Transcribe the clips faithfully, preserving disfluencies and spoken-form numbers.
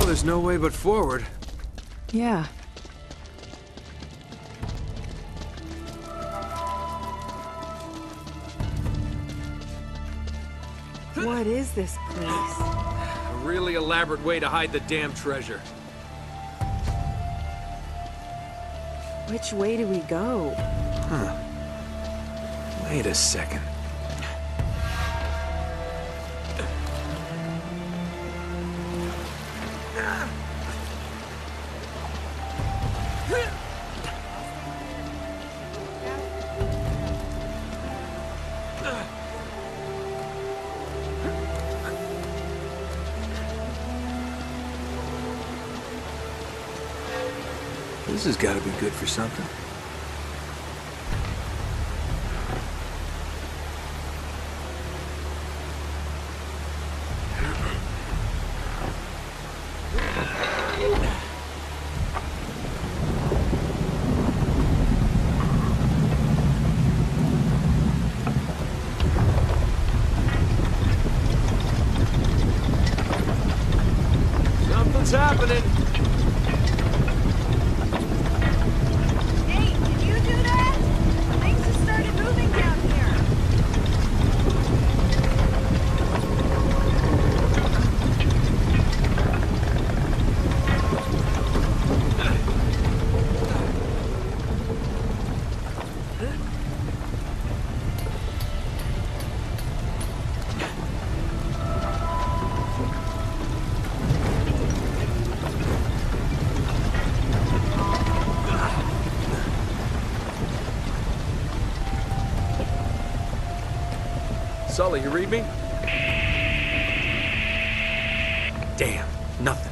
There's no way but forward. Yeah. What is this place? A really elaborate way to hide the damn treasure. Which way do we go? Huh. Wait a second. This has got to be good for something. Something's happening. Sully, you read me? Damn, nothing.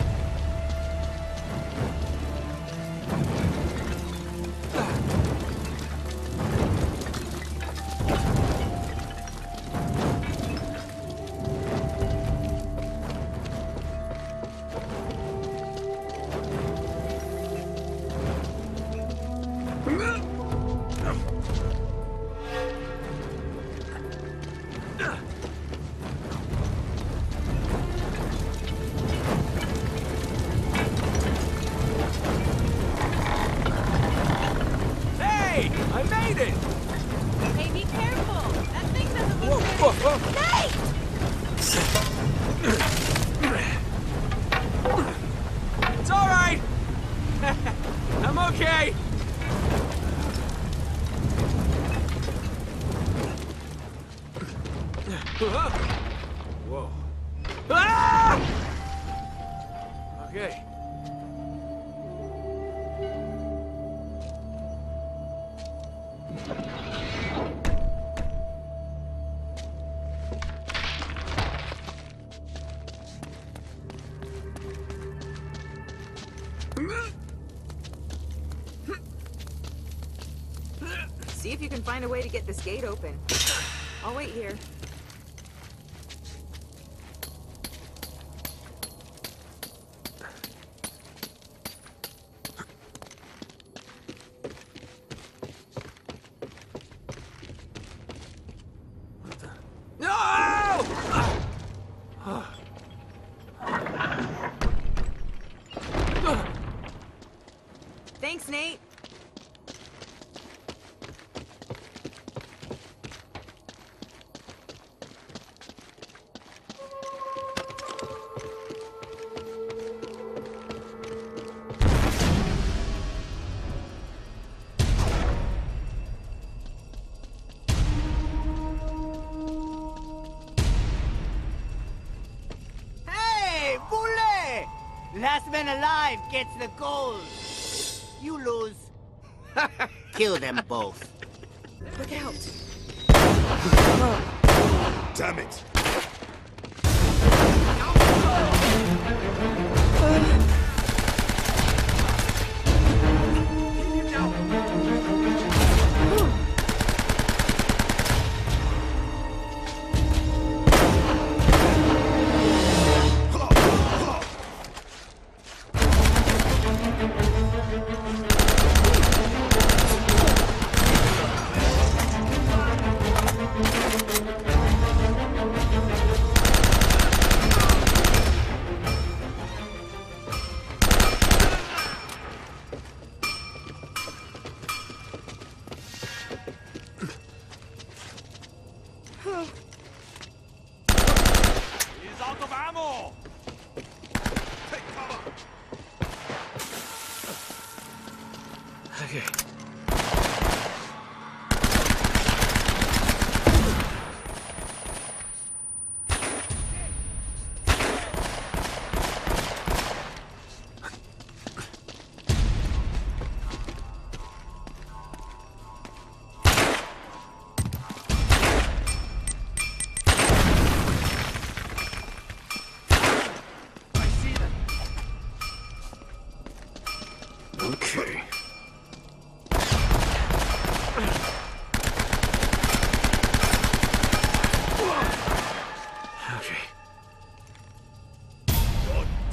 I made it! Hey, be careful! That thing doesn't look Whoa, whoa, Nate! It's all right! I'm okay! Whoa. Ah! Okay. See if you can find a way to get this gate open. I'll wait here. Thanks, Nate. Hey, Boule! Last man alive gets the gold. You lose. Kill them both. Look out. Damn it!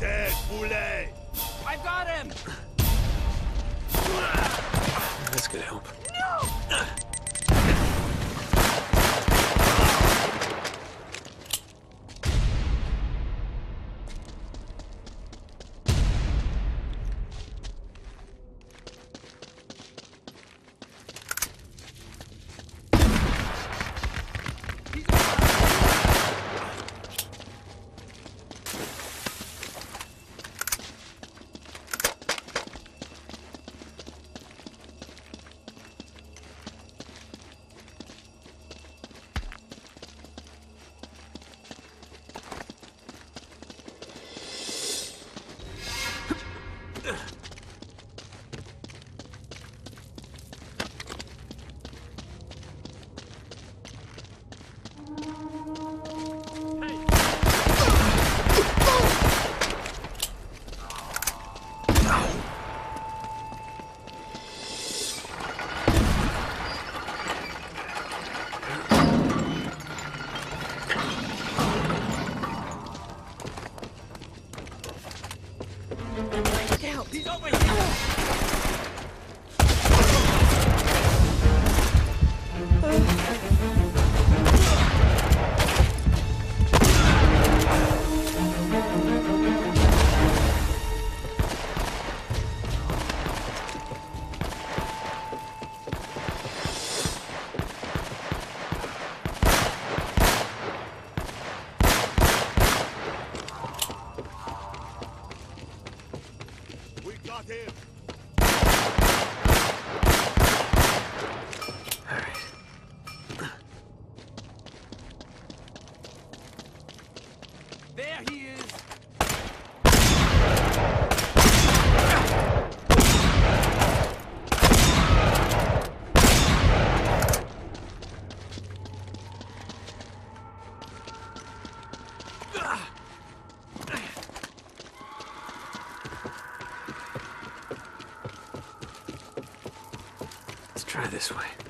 dead, Poulet! I got him! This could help. He's over here! We got him! There he is! Let's try this way.